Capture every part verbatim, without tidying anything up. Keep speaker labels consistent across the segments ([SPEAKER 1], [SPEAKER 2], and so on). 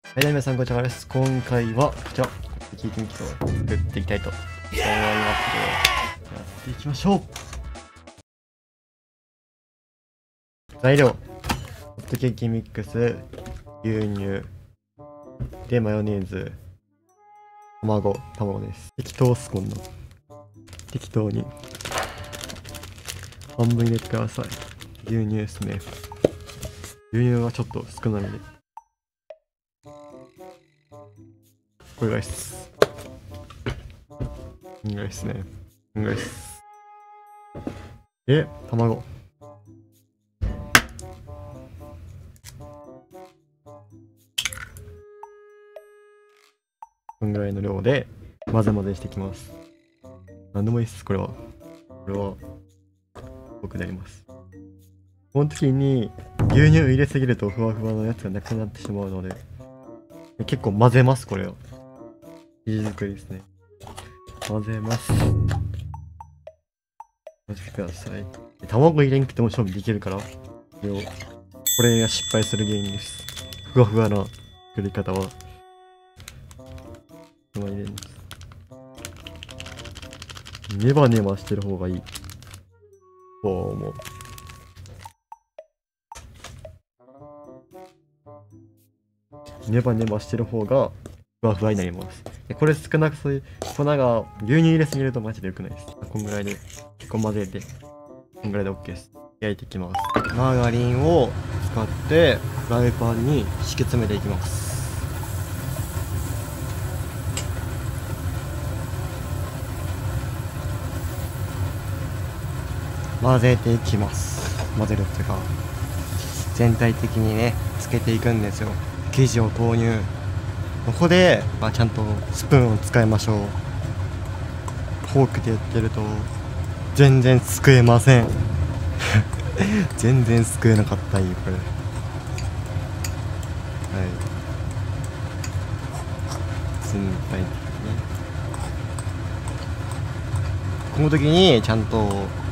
[SPEAKER 1] はい、皆さんこんにちはです。今回はこちら、キーキンキを作っていきたいと思いますので、やっていきましょう。材料、ホットケーキミックス、牛乳、で、マヨネーズ、卵、卵です。適当っす、こんな。適当に。半分入れてください。牛乳ですね。牛乳はちょっと少なめで。これぐらいっす。これぐらいっすね。これぐらいっす。で、卵。こんぐらいの量で混ぜ混ぜしていきます。なんでもいいっす、これは。これは、僕でやります。この時に牛乳入れすぎるとふわふわのやつがなくなってしまうので、結構混ぜます、これを。生地作りですね。混ぜます。混ぜてください。卵入れんくても勝負できるから、これを、これが失敗する原因です。ふわふわな作り方は。入れます。ネバネバしてる方がいい。そう思う。ネバネバしてる方がふわふわになります。でこれ少なくそういう粉が牛乳入れすぎるとマジで良くないです。こんぐらいで結構混ぜて、こんぐらいで OK です。焼いていきます。マーガリンを使ってフライパンに敷き詰めていきます。混ぜていきます。混ぜるっていうか全体的にねつけていくんですよ。生地を投入。ここで、まあ、ちゃんとスプーンを使いましょう。フォークでやってると全然すくえません全然すくえなかったよこれ。はい、全体的にこの時にちゃんと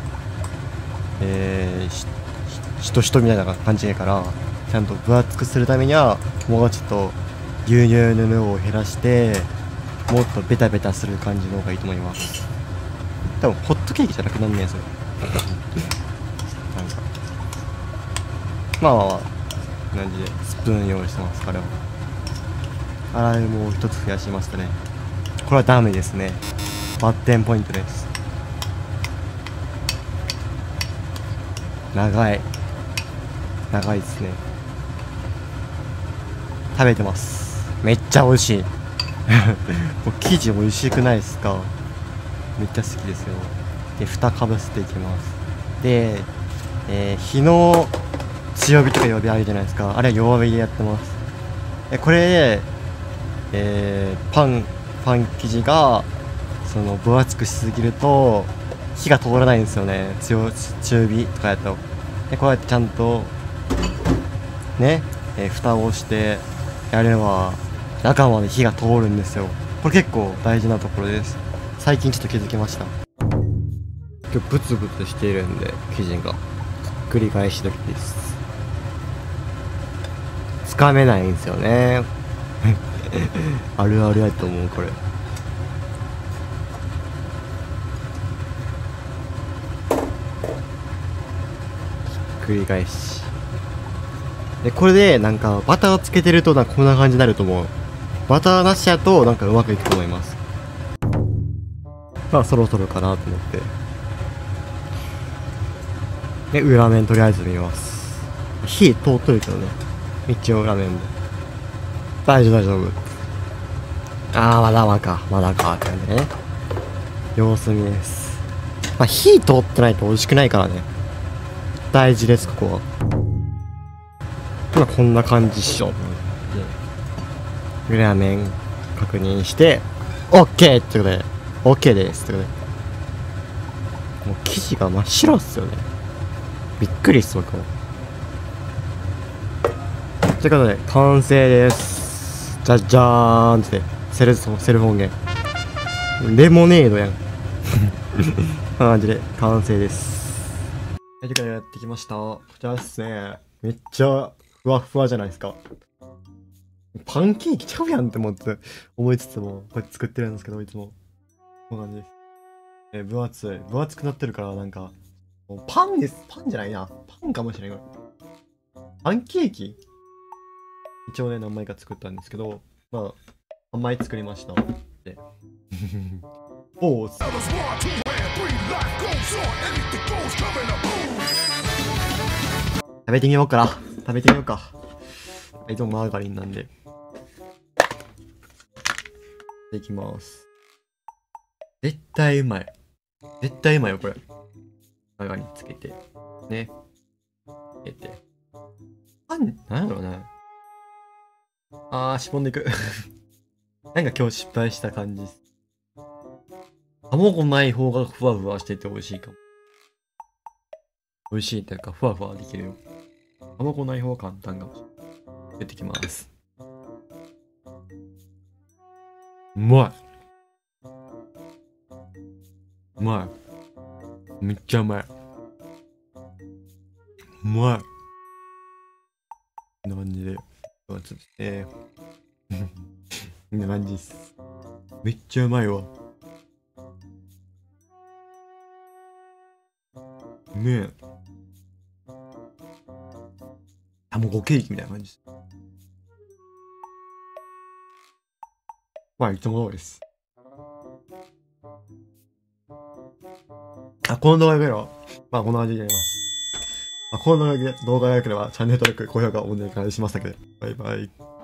[SPEAKER 1] えー、ししとしとみたいな感じやから、ちゃんと分厚くするためにはもうちょっと牛乳の量を減らしてもっとベタベタする感じの方がいいと思います。多分ホットケーキじゃなくなんねえそれなんかまあまあまあ感じでスプーン用意してます。彼は洗いも一つ増やしましたね。これはダメですね。バッテンポイントです。長い長いですね。食べてます。めっちゃ美味しいもう生地美味しくないですか。めっちゃ好きですよ。で蓋かぶせていきます。で、えー、火の強火とか弱火あるじゃないですか。あれは弱火でやってます。えこれで、えー、パンパン生地がその分厚くしすぎると火が通らないんですよね。強中火とかやと。でこうやってちゃんとね、えー、蓋をしてやれば中まで火が通るんですよ。これ結構大事なところです。最近ちょっと気づきました。今日ブツブツしているんで生地が繰り返し時です。つかめないんですよねあるあるやと思うこれ。繰り返しでこれでなんかバターつけてるとなんかこんな感じになると思う。バターなしやとなんかうまくいくと思います。まあそろそろかなと思ってで裏面とりあえず見ます。火通っとるけどね一応裏面も大丈夫大丈夫。ああまだまだかまだかって感じね。様子見です。まあ火通ってないと美味しくないからね。大事ですここは。まあこんな感じっしょ。裏面確認して OK ってことで OK ですってことで、もう生地が真っ白っすよね。びっくりっす僕も。ということで完成です。じゃじゃーんってセルフセルフ音源レモネードやんこんな感じで完成です。はい、ということでやってきました。こちらですね。めっちゃふわふわじゃないですか。 パンケーキちゃうやんって思って、思いつつも、こうやって作ってるんですけど、いつも。こんな感じです。えー、分厚い。分厚くなってるから、なんか、もうパンです。パンじゃないな。パンかもしれない。パンケーキ一応ね、何枚か作ったんですけど、まあ、さんまい作りました。で。おー、食べてみようかな。食べてみようか。いつもマーガリンなんで。いきます。絶対うまい。絶対うまいよ、これ。マーガリンつけて。ね。つけて。あん、なんやろうな。あー、しぼんでいく。なんか今日失敗した感じです。卵ない方がふわふわしてて美味しいかも。美味しいというか、ふわふわできるよ。卵ない方が簡単かもしれない。出てきます。うまいうまい。めっちゃうまい。うまい。こんな感じで。ちょっとね。こんな感じです。めっちゃうまいわ。ねえ。卵ケーキみたいな感じです。まあ、いつも通りです。あ、この動画が良ければ、まあ、こんな感じでやります。まあ、この動画が良ければ、チャンネル登録、高評価をお願いしますだけで。バイバイ。